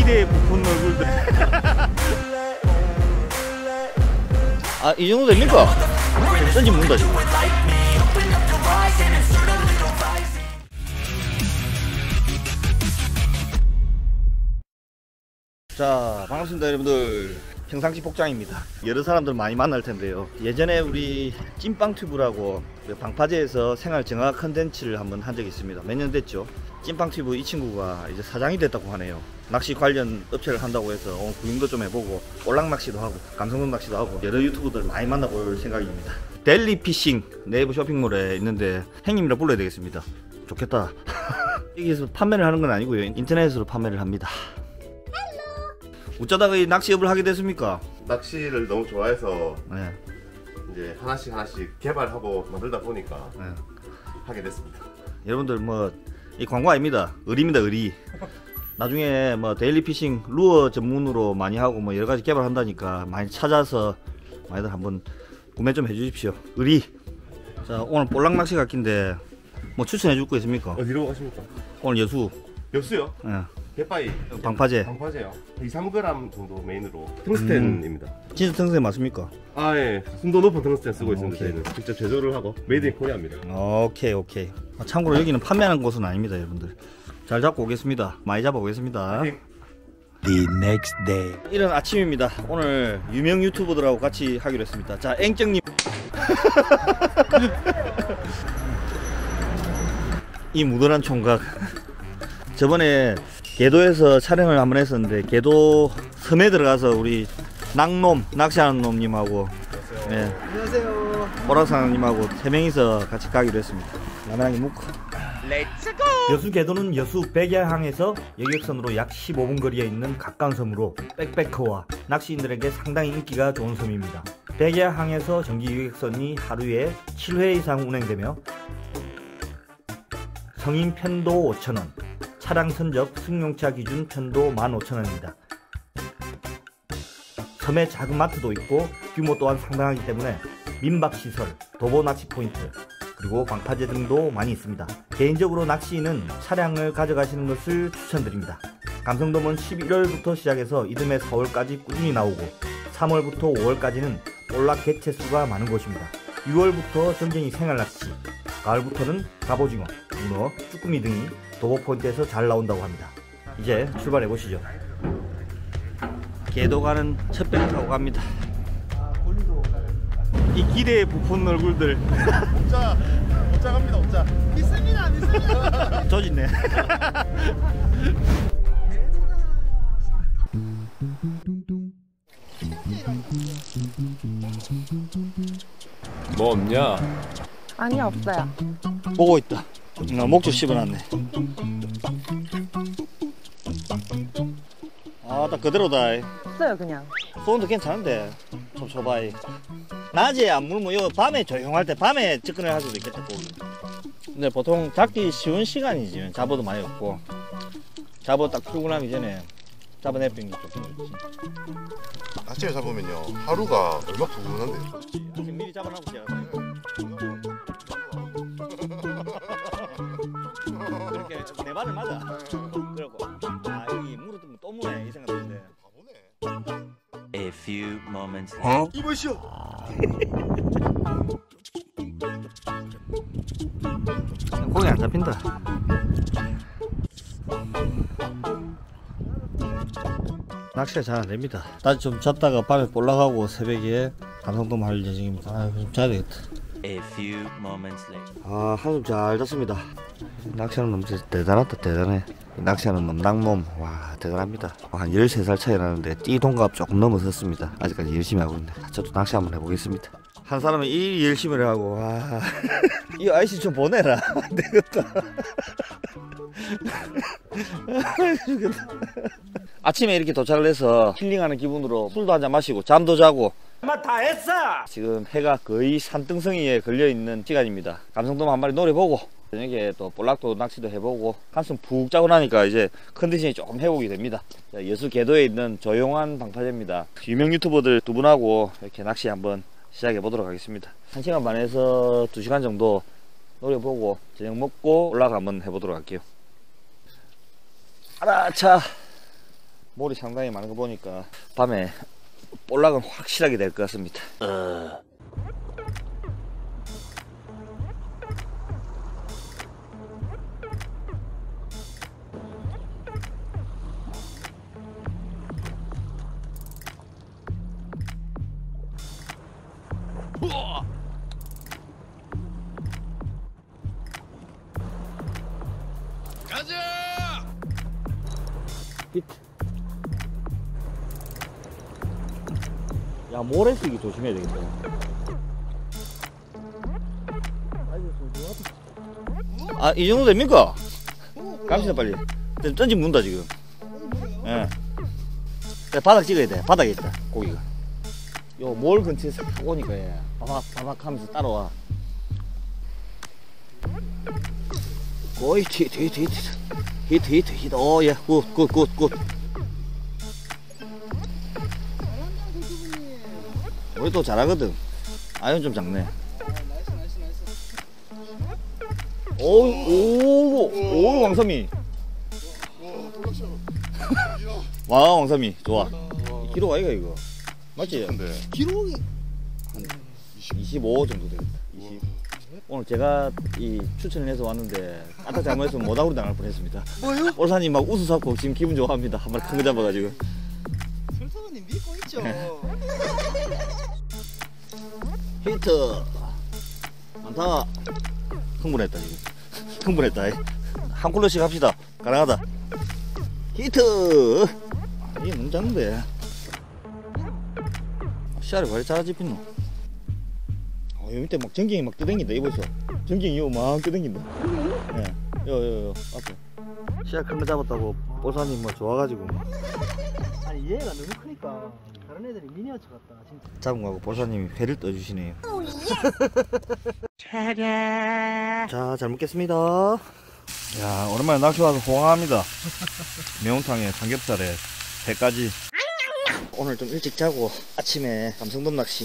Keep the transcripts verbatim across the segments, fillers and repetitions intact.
기대에 부푼 얼굴들. 아, 이 정도 됩니까? 던지 문다 지금. 자, 반갑습니다 여러분들. 평상시 복장입니다. 여러 사람들 많이 만날 텐데요. 예전에 우리 찐빵튜브라고 방파제에서 생활 정화 컨텐츠를 한번 한 적이 있습니다. 몇 년 됐죠. 찐빵튜브 이 친구가 이제 사장이 됐다고 하네요. 낚시 관련 업체를 한다고 해서 오늘 구경도 좀 해보고 올락낚시도 하고 감성돔 낚시도 하고 여러 유튜버들 많이 만나볼 생각입니다. 델리피싱 네이버 쇼핑몰에 있는데 형님이라 불러야 되겠습니다. 좋겠다. 여기서 판매를 하는 건 아니고요, 인터넷으로 판매를 합니다. 어쩌다가 이 낚시업을 하게 됐습니까? 낚시를 너무 좋아해서 네. 이제 하나씩 하나씩 개발하고 만들다 보니까 네. 하게 됐습니다. 여러분들 뭐 이 광고 아닙니다. 의리입니다, 의리. 나중에 뭐 데일리피싱 루어 전문으로 많이 하고 뭐 여러가지 개발한다니까 많이 찾아서 많이들 한번 구매 좀 해주십시오. 의리. 자, 오늘 볼락낚시 갔긴데 뭐 추천해 줄 거 있습니까? 어디로 가십니까? 오늘 여수. 여수요? 네. 대파이 방파제. 방파제요. 이, 삼 그램 정도 메인으로 텅스텐입니다. 음. 진짜 텅스텐 맞습니까? 아, 예. 순도 높은 텅스텐 쓰고 어, 있습니다. 오케이. 저희는 직접 제조를 하고 메이드 인 코리아입니다. 오케이 오케이. 아, 참고로 여기는 판매하는 곳은 아닙니다 여러분들. 잘 잡고 오겠습니다. 많이 잡아 오겠습니다. The next day. 이런 아침입니다. 오늘 유명 유튜버들하고 같이 하기로 했습니다. 자, 앵정님. 이 무던한 총각. 저번에 개도에서 촬영을 한번 했었는데 개도 섬에 들어가서 우리 낭놈 낚시하는 놈님하고 네, 안녕하세요. 오락사님하고 세 명이서 같이 가기로 했습니다. 라면 한 개 먹고 렛츠고! 여수 개도는 여수 백야항에서 여객선으로 약 십오 분 거리에 있는 가까운 섬으로 백패커와 낚시인들에게 상당히 인기가 좋은 섬입니다. 백야항에서 정기 여객선이 하루에 칠 회 이상 운행되며 성인 편도 오천 원, 차량 선적 승용차 기준 편도 만 오천 원입니다. 섬에 작은 마트도 있고 규모 또한 상당하기 때문에 민박시설, 도보 낚시 포인트, 그리고 방파제 등도 많이 있습니다. 개인적으로 낚시인은 차량을 가져가시는 것을 추천드립니다. 감성돔은 십일월부터 시작해서 이듬해 사월까지 꾸준히 나오고 삼월부터 오월까지는 볼락 개체수가 많은 곳입니다. 유월부터 전갱이 생활낚시, 가을부터는 갑오징어, 문어, 쭈꾸미 등이 도보 포인트에서 잘 나온다고 합니다. 이제 출발해보시죠. 개도 가는 첫 배를 타고 갑니다. 이 기대에 부푼 얼굴들. 오자, 오자 갑니다. 오자. 믿습니다, 믿습니다. 조진네. 뭐 없냐? 아니 없어요. 보고 있다. 어, 목줄 씹어놨네. 아, 딱 그대로다. 없어요 그냥. 소음도 괜찮은데 좀 줘봐이. 낮에 안 물면 요 밤에 조용할 때 밤에 접근을 할 수도 있겠다. 고기. 근데 보통 잡기 쉬운 시간이지. 잡어도 많이 없고 잡어 딱 출근하기 전에 잡아내는 게 좋긴 좋지. 아침에 잡으면요 하루가 얼마 부근한데. 아침 미리 잡아놓고 시작하세요. 그렇게 내 말을 맞아. 그러고 아 여기 물어두면 또 무네 이 생각 드는데. A few moments. 어? 이보시오. 고기 안 잡힌다. 낚시가 잘 안 됩니다. 다시 좀 잡다가 밤에 볼락하고 새벽에 감성돔 할 예정입니다. 아, 좀 자야 되겠다. A few moments later. 아, 한숨 잘 잤습니다. 낚시하는 놈 진짜 대단하다, 대단해. 낚시하는 놈, 낭놈, 와, 대단합니다. 한 열세 살 차이 나는데 띠동갑 조금 넘어섰습니다. 아직까지 열심히 하고 있네. 저도 낚시 한번 해보겠습니다. 한 사람은 이 열심히 하고, 와. 이 아이씨 좀 보내라. 안 되겠다. 아침에 이렇게 도착을 해서 힐링하는 기분으로 술도 한잔 마시고 잠도 자고 다 했어! 지금 해가 거의 산등성이에 걸려있는 시간입니다. 감성돔 한 마리 노려보고 저녁에 또 볼락도 낚시도 해보고 한숨 푹 자고 나니까 이제 컨디션이 조금 회복이 됩니다. 여수 개도에 있는 조용한 방파제입니다. 유명 유튜버들 두 분하고 이렇게 낚시 한번 시작해 보도록 하겠습니다. 한 시간 반에서 두 시간 정도 노려보고 저녁 먹고 올라가 한번 해보도록 할게요. 아라차 몰이 상당히 많은 거 보니까 밤에 볼락은 확실하게 될 것 같습니다. 어. 가자! 히트. 야, 모래 쓰기 조심해야 되겠다. 아, 이 정도 됩니까? 감시다 빨리. 던지 문다 지금. 예. 네. 바닥 찍어야 돼. 바닥에 있다 고기가. 요 몰 근처에 싹 오니까 예. 바박 바박 하면서 따라와. 오이 히트 히트 히트 히트 히트 히트. 오 예. 굿 굿 굿 굿. 우리 또 잘하거든. 아이언 좀 작네. 나이스 나이스 나이스. 오오오 왕삼이. 와 왕삼이 좋아. 기록 아이가 이거 맞지? 근데 기록이 이십오 정도 되겠다. 이십. 오늘 제가 이 추천을 해서 왔는데 아까 잘못했으면 모닥으로 당할 뻔했습니다. 뭐요? 올사님 막 웃으사고 지금 기분 좋아합니다. 한 마리 큰 거 잡아가지고. 설사님 믿고 있죠. 히트. 많다. 흥분했다 지금. 흥분했다. 한 쿨러씩 합시다. 가능하다. 히트. 아, 이게 너무 작은데. 씨알이 왜 잘 잡힌노? 어, 요 밑에 막 전갱이 막 떠댕긴다. 이보소. 전갱이 요 막 떠댕긴다. 예. 요, 요, 요. 앞에. 씨알 큰 거 잡았다고 보사님 뭐 좋아가지고. 아니 얘가 너무 크니까 다른 애들이 미니어처 같다 진짜. 잡은 거하고 보사님이 회를 떠주시네요. 자, 잘 먹겠습니다. 야, 오랜만에 낚시 와서 호강합니다. 매운탕에 삼겹살에 회까지. 오늘 좀 일찍 자고 아침에 감성돔 낚시.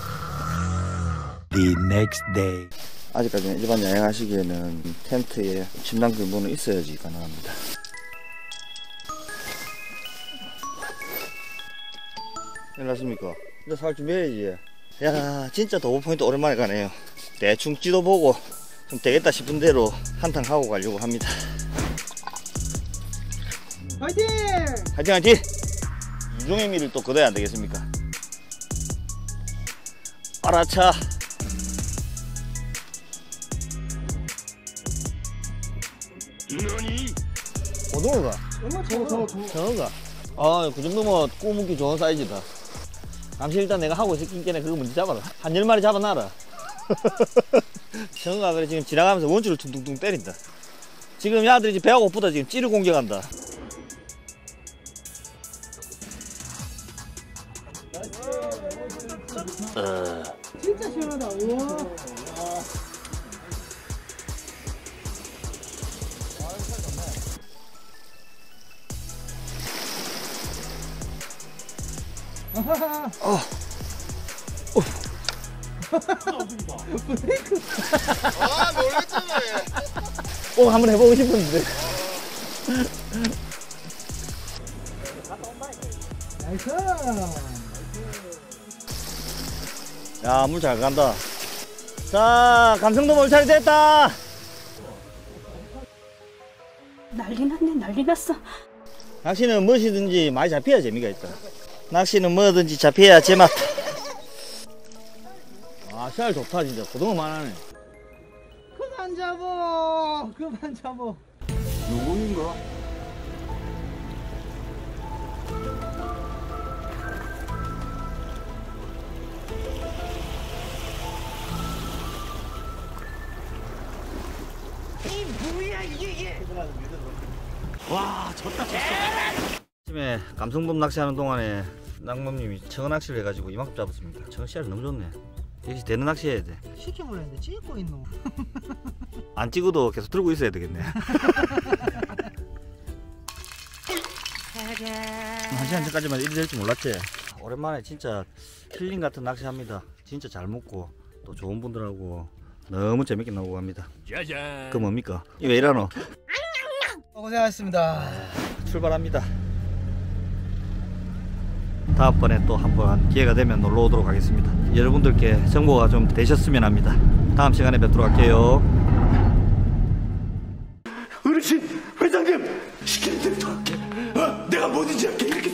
The next day. 아직까지는 일반 여행하시기에는 텐트에 침낭 근무는 있어야지 가능합니다. 일어났습니까? 이제 살 준비해야지. 야, 진짜 도보 포인트 오랜만에 가네요. 대충 지도 보고 좀 되겠다 싶은 대로 한탕 하고 가려고 합니다. 파이팅! 화이팅 화이팅! 유종의 미를 또 거둬야 안 되겠습니까? 알아차. 고등어가? 얼마 저거 저거 정어가? 아, 그 정도면 구워 먹기 좋은 사이즈다. 잠시 일단 내가 하고 있을 게네 그거 먼저 잡아라. 한 열 마리 잡아놔라. 정어가 그래 지금 지나가면서 원줄을 퉁퉁퉁 때린다. 지금 야들이 배가 고프다. 지금 찌를 공격한다. 어. 진짜 시원하다. 우와. 어. 어. 아 놀랬잖아. 꼭 한번 해보고 싶었는데. 나이스. 야, 물 잘 간다. 자, 감성돔 올차례 됐다. 난리 났네, 난리 났어. 낚시는 무엇이든지 많이 잡혀야 재미가 있다. 낚시는 뭐든지 잡혀야 제맛. 아, 씨알 좋다 진짜. 고등어 많아네. 그만 잡어. 그만 잡어. 누구인가? 와, 졌다 졌어. 아침에 감성돔 낚시하는 동안에 낭맘님이 청어 낚시를 해가지고 이만큼 잡았습니다. 청어 씨알 너무 좋네. 역시 대는 낚시 해야 돼. 시키면 했는데 찍고 있노. 안 찍어도 계속 들고 있어야 되겠네. 한 시간 전까지만 이리 될 줄 몰랐지. 오랜만에 진짜 힐링 같은 낚시 합니다. 진짜 잘 먹고 또 좋은 분들하고 너무 재밌게 나오고 갑니다. 짜잔. 그 뭡니까? 이거 왜 이러노? 고생하셨습니다. 출발합니다. 다음번에 또 한번 기회가 되면 놀러 오도록 하겠습니다. 여러분들께 정보가 좀 되셨으면 합니다. 다음 시간에 뵙도록 할게요. 어르신, 회장님, 시키는 대로 할게. 어? 내가 뭐든지 할게. 이렇게